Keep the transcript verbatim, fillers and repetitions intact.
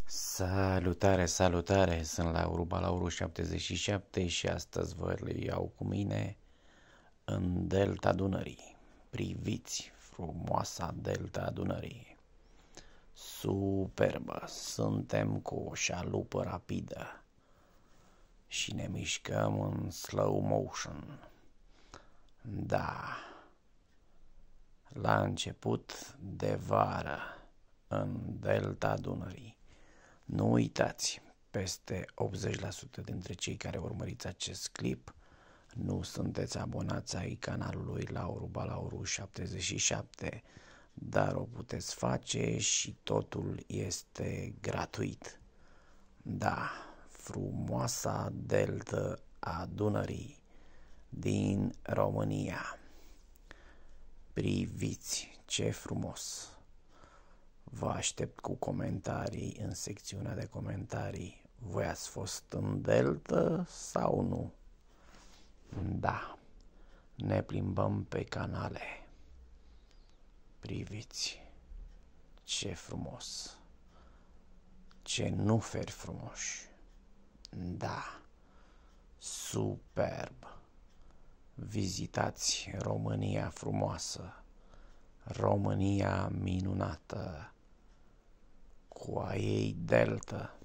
Salutare, salutare! Sunt Lauru Balauru șaptezeci și șapte și astăzi vă le iau cu mine în delta Dunării. Priviți frumoasa delta Dunării. Superbă! Suntem cu o șalupă rapidă și ne mișcăm în slow motion. Da, la început de vară în delta Dunării. Nu uitați, peste optzeci la sută dintre cei care urmăriți acest clip nu sunteți abonați ai canalului Lauru Balauru șaptezeci și șapte, dar o puteți face și totul este gratuit. Da, frumoasa delta a Dunării din România. Priviți ce frumos! Vă aștept cu comentarii în secțiunea de comentarii. Voi ați fost în delta sau nu? Da, ne plimbăm pe canale. Priviți ce frumos! Ce nuferi frumoși! Da, superb! Vizitați România frumoasă, România minunată, cu a ei delta.